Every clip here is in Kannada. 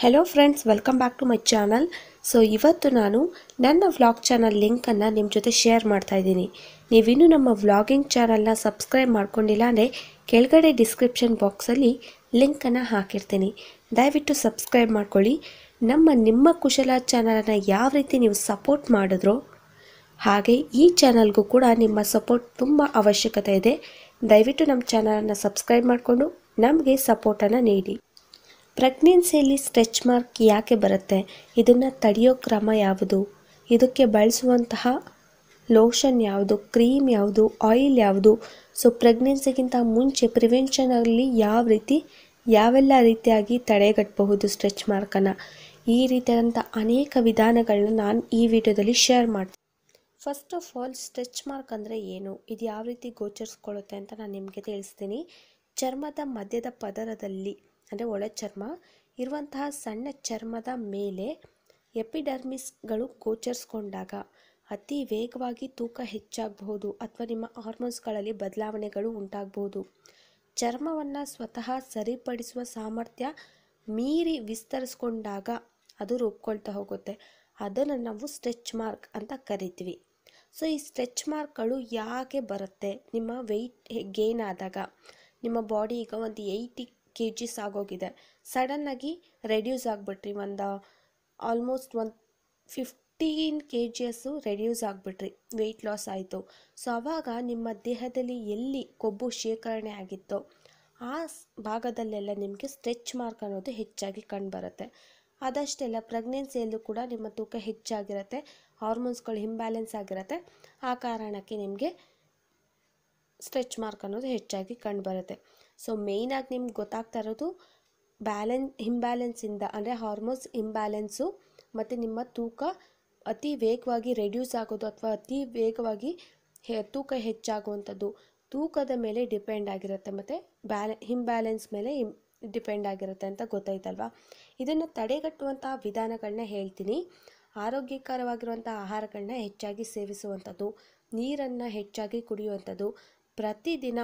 Hello friends, welcome back to my channel. So ಇವತ್ತು ನಾನು ನನ್ನ ವ್ಲಾಗ್ ಚಾನಲ್ ಲಿಂಕನ್ನು ನಿಮ್ಮ ಜೊತೆ ಶೇರ್ ಮಾಡ್ತಾ ಇದ್ದೀನಿ. ನೀವಿನ್ನೂ ನಮ್ಮ ವ್ಲಾಗಿಂಗ್ ಚಾನಲ್ನ ಸಬ್ಸ್ಕ್ರೈಬ್ ಮಾಡ್ಕೊಂಡಿಲ್ಲ ಅಂದರೆ ಕೆಳಗಡೆ ಡಿಸ್ಕ್ರಿಪ್ಷನ್ ಬಾಕ್ಸಲ್ಲಿ ಲಿಂಕನ್ನು ಹಾಕಿರ್ತೀನಿ. ದಯವಿಟ್ಟು ಸಬ್ಸ್ಕ್ರೈಬ್ ಮಾಡ್ಕೊಳ್ಳಿ. ನಿಮ್ಮ ಕುಶಲ ಚಾನಲನ್ನು ಯಾವ ರೀತಿ ನೀವು ಸಪೋರ್ಟ್ ಮಾಡಿದ್ರೋ ಹಾಗೆ ಈ ಚಾನಲ್ಗೂ ಕೂಡ ನಿಮ್ಮ ಸಪೋರ್ಟ್ ತುಂಬ ಅವಶ್ಯಕತೆ ಇದೆ. ದಯವಿಟ್ಟು ನಮ್ಮ ಚಾನಲನ್ನು ಸಬ್ಸ್ಕ್ರೈಬ್ ಮಾಡಿಕೊಂಡು ನಮಗೆ ಸಪೋರ್ಟನ್ನು ನೀಡಿ. ಪ್ರೆಗ್ನೆನ್ಸಿಯಲ್ಲಿ ಸ್ಟ್ರೆಚ್ ಮಾರ್ಕ್ ಯಾಕೆ ಬರುತ್ತೆ, ಇದನ್ನು ತಡೆಯೋ ಕ್ರಮ ಯಾವುದು, ಇದಕ್ಕೆ ಬಳಸುವಂತಹ ಲೋಷನ್ ಯಾವುದು, ಕ್ರೀಮ್ ಯಾವುದು, ಆಯಿಲ್ ಯಾವುದು, ಸೊ ಪ್ರೆಗ್ನೆನ್ಸಿಗಿಂತ ಮುಂಚೆ ಪ್ರಿವೆನ್ಷನಲ್ಲಿ ಯಾವೆಲ್ಲ ರೀತಿಯಾಗಿ ತಡೆಗಟ್ಟಬಹುದು ಸ್ಟ್ರೆಚ್ ಮಾರ್ಕನ್ನು, ಈ ರೀತಿಯಾದಂಥ ಅನೇಕ ವಿಧಾನಗಳನ್ನ ನಾನು ಈ ವಿಡಿಯೋದಲ್ಲಿ ಶೇರ್ ಮಾಡ್ತೀನಿ. First of all, stretch mark ಅಂದರೆ ಏನು, ಇದು ಯಾವ ರೀತಿ ಗೋಚರಿಸ್ಕೊಳ್ಳುತ್ತೆ ಅಂತ ನಾನು ನಿಮಗೆ ತಿಳಿಸ್ತೀನಿ. ಚರ್ಮದ ಮಧ್ಯದ ಪದರದಲ್ಲಿ ಅಂದರೆ ಒಳ ಚರ್ಮ ಇರುವಂತಹ ಸಣ್ಣ ಚರ್ಮದ ಮೇಲೆ ಎಪಿಡರ್ಮಿಸ್ಗಳು ಗೋಚರಿಸ್ಕೊಂಡಾಗ ಅತಿ ವೇಗವಾಗಿ ತೂಕ ಹೆಚ್ಚಾಗಬಹುದು ಅಥವಾ ನಿಮ್ಮ ಹಾರ್ಮೋನ್ಸ್ಗಳಲ್ಲಿ ಬದಲಾವಣೆಗಳು ಉಂಟಾಗಬಹುದು. ಚರ್ಮವನ್ನು ಸ್ವತಃ ಸರಿಪಡಿಸುವ ಸಾಮರ್ಥ್ಯ ಮೀರಿ ವಿಸ್ತರಿಸ್ಕೊಂಡಾಗ ಅದು ರೂಪುಕೊಳ್ತಾ ಹೋಗುತ್ತೆ. ಅದನ್ನು ನಾವು ಸ್ಟ್ರೆಚ್ ಮಾರ್ಕ್ ಅಂತ ಕರಿತೀವಿ. ಸೊ ಈ ಸ್ಟ್ರೆಚ್ ಮಾರ್ಕ್ಗಳು ಯಾಕೆ ಬರುತ್ತೆ, ನಿಮ್ಮ ವೆಯ್ಟ್ ಗೇನ್ ಆದಾಗ, ನಿಮ್ಮ ಬಾಡಿ ಈಗ ಒಂದು 80 kgs ಆಗೋಗಿದೆ, ಸಡನ್ನಾಗಿ ರೆಡ್ಯೂಸ್ ಆಗಿಬಿಟ್ರಿ, ಆಲ್ಮೋಸ್ಟ್ 15 kgs ರೆಡ್ಯೂಸ್ ಆಗಿಬಿಟ್ರಿ, ವೆಯ್ಟ್ ಲಾಸ್ ಆಯಿತು. ಸೊ ಆವಾಗ ನಿಮ್ಮ ದೇಹದಲ್ಲಿ ಎಲ್ಲಿ ಕೊಬ್ಬು ಶೇಖರಣೆ ಆಗಿತ್ತೋ ಆ ಭಾಗದಲ್ಲೆಲ್ಲ ನಿಮಗೆ ಸ್ಟ್ರೆಚ್ ಮಾರ್ಕ್ ಅನ್ನೋದು ಹೆಚ್ಚಾಗಿ ಕಂಡುಬರುತ್ತೆ. ಅದಷ್ಟೆಲ್ಲ ಪ್ರೆಗ್ನೆನ್ಸಿಯಲ್ಲೂ ಕೂಡ ನಿಮ್ಮ ತೂಕ ಹೆಚ್ಚಾಗಿರುತ್ತೆ, ಹಾರ್ಮೋನ್ಸ್ಗಳು ಇಂಬ್ಯಾಲೆನ್ಸ್ ಆಗಿರುತ್ತೆ, ಆ ಕಾರಣಕ್ಕೆ ನಿಮಗೆ ಸ್ಟ್ರೆಚ್ ಮಾರ್ಕ್ ಅನ್ನೋದು ಹೆಚ್ಚಾಗಿ ಕಂಡುಬರುತ್ತೆ. ಸೊ ಮೇಯ್ನಾಗಿ ನಿಮ್ಗೆ ಗೊತ್ತಾಗ್ತಾ ಇರೋದು ಇಂಬ್ಯಾಲೆನ್ಸಿಂದ ಅಂದರೆ ಹಾರ್ಮೋನ್ಸ್ ಇಂಬ್ಯಾಲೆನ್ಸು ಮತ್ತು ನಿಮ್ಮ ತೂಕ ಅತಿ ವೇಗವಾಗಿ ರೆಡ್ಯೂಸ್ ಆಗೋದು ಅಥವಾ ಅತಿ ವೇಗವಾಗಿ ತೂಕ ಹೆಚ್ಚಾಗುವಂಥದ್ದು ತೂಕದ ಮೇಲೆ ಡಿಪೆಂಡ್ ಆಗಿರುತ್ತೆ ಮತ್ತು ಇಂಬ್ಯಾಲೆನ್ಸ್ ಮೇಲೆ ಡಿಪೆಂಡ್ ಆಗಿರುತ್ತೆ ಅಂತ ಗೊತ್ತಾಯ್ತಲ್ವಾ. ಇದನ್ನು ತಡೆಗಟ್ಟುವಂತಹ ವಿಧಾನಗಳನ್ನ ಹೇಳ್ತೀನಿ. ಆರೋಗ್ಯಕರವಾಗಿರುವಂಥ ಆಹಾರಗಳನ್ನ ಹೆಚ್ಚಾಗಿ ಸೇವಿಸುವಂಥದ್ದು, ನೀರನ್ನು ಹೆಚ್ಚಾಗಿ ಕುಡಿಯುವಂಥದ್ದು, ಪ್ರತಿದಿನ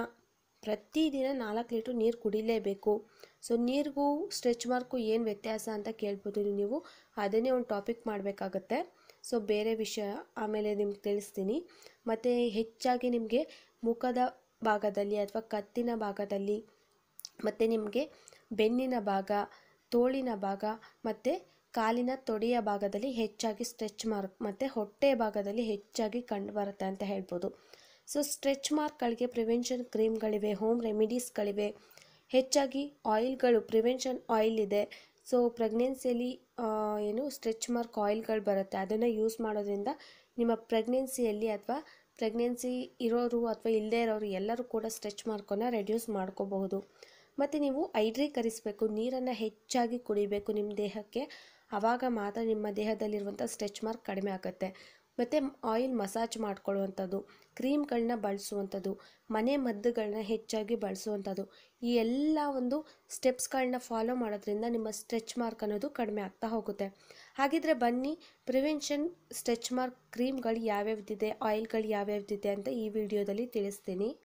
4 ಲೀಟ್ರ್ ನೀರು ಕುಡಿಲೇಬೇಕು. ಸೊ ನೀರಿಗೂ ಸ್ಟ್ರೆಚ್ ಮಾರ್ಕು ಏನು ವ್ಯತ್ಯಾಸ ಅಂತ ಕೇಳ್ಬೋದು ನೀವು, ಅದನ್ನೇ ಒಂದು ಟಾಪಿಕ್ ಮಾಡಬೇಕಾಗತ್ತೆ. ಸೊ ಬೇರೆ ವಿಷಯ ಆಮೇಲೆ ನಿಮ್ಗೆ ತಿಳಿಸ್ತೀನಿ. ಮತ್ತು ಹೆಚ್ಚಾಗಿ ನಿಮಗೆ ಮುಖದ ಭಾಗದಲ್ಲಿ ಅಥವಾ ಕತ್ತಿನ ಭಾಗದಲ್ಲಿ ಮತ್ತು ನಿಮಗೆ ಬೆನ್ನಿನ ಭಾಗ, ತೋಳಿನ ಭಾಗ ಮತ್ತು ಕಾಲಿನ ತೊಡೆಯ ಭಾಗದಲ್ಲಿ ಹೆಚ್ಚಾಗಿ ಸ್ಟ್ರೆಚ್ ಮಾರ್ಕ್ ಮತ್ತು ಹೊಟ್ಟೆ ಭಾಗದಲ್ಲಿ ಹೆಚ್ಚಾಗಿ ಕಂಡುಬರುತ್ತೆ ಅಂತ ಹೇಳ್ಬೋದು. ಸೊ ಸ್ಟ್ರೆಚ್ ಮಾರ್ಕ್ಗಳಿಗೆ ಪ್ರಿವೆನ್ಷನ್ ಕ್ರೀಮ್ಗಳಿವೆ, ಹೋಮ್ ರೆಮಿಡೀಸ್ಗಳಿವೆ, ಹೆಚ್ಚಾಗಿ ಆಯಿಲ್ಗಳು, ಪ್ರಿವೆನ್ಷನ್ ಆಯಿಲ್ ಇದೆ. ಸೊ ಪ್ರೆಗ್ನೆನ್ಸಿಯಲ್ಲಿ ಸ್ಟ್ರೆಚ್ ಮಾರ್ಕ್ ಆಯಿಲ್ಗಳು ಬರುತ್ತೆ, ಅದನ್ನು ಯೂಸ್ ಮಾಡೋದ್ರಿಂದ ನಿಮ್ಮ ಪ್ರೆಗ್ನೆನ್ಸಿಯಲ್ಲಿ ಅಥವಾ ಪ್ರೆಗ್ನೆನ್ಸಿ ಇರೋರು ಅಥವಾ ಇಲ್ಲದೇ ಇರೋರು ಎಲ್ಲರೂ ಕೂಡ ಸ್ಟ್ರೆಚ್ ಮಾರ್ಕನ್ನು ರೆಡ್ಯೂಸ್ ಮಾಡ್ಕೋಬಹುದು. ಮತ್ತು ನೀವು ಹೈಡ್ರೀಕರಿಸಬೇಕು, ನೀರನ್ನು ಹೆಚ್ಚಾಗಿ ಕುಡಿಬೇಕು ನಿಮ್ಮ ದೇಹಕ್ಕೆ, ಆವಾಗ ಮಾತ್ರ ನಿಮ್ಮ ದೇಹದಲ್ಲಿರುವಂಥ ಸ್ಟ್ರೆಚ್ ಮಾರ್ಕ್ ಕಡಿಮೆ ಆಗುತ್ತೆ. ಮತ್ತು ಆಯಿಲ್ ಮಸಾಜ್ ಮಾಡ್ಕೊಳ್ಳುವಂಥದ್ದು, ಕ್ರೀಮ್ಗಳನ್ನ ಬಳಸುವಂಥದ್ದು, ಮನೆ ಮದ್ದುಗಳನ್ನ ಹೆಚ್ಚಾಗಿ ಬಳಸುವಂಥದ್ದು, ಈ ಎಲ್ಲ ಒಂದು ಸ್ಟೆಪ್ಸ್ಗಳನ್ನ ಫಾಲೋ ಮಾಡೋದ್ರಿಂದ ನಿಮ್ಮ ಸ್ಟ್ರೆಚ್ ಮಾರ್ಕ್ ಅನ್ನೋದು ಕಡಿಮೆ ಆಗ್ತಾ ಹೋಗುತ್ತೆ. ಹಾಗಿದ್ರೆ ಬನ್ನಿ, ಪ್ರಿವೆನ್ಷನ್ ಸ್ಟ್ರೆಚ್ ಮಾರ್ಕ್ ಕ್ರೀಮ್ಗಳು ಯಾವ್ಯಾವ್ದಿದೆ, ಆಯಿಲ್ಗಳು ಯಾವ್ಯಾವ್ದಿದೆ ಅಂತ ಈ ವಿಡಿಯೋದಲ್ಲಿ ತಿಳಿಸ್ತೀನಿ.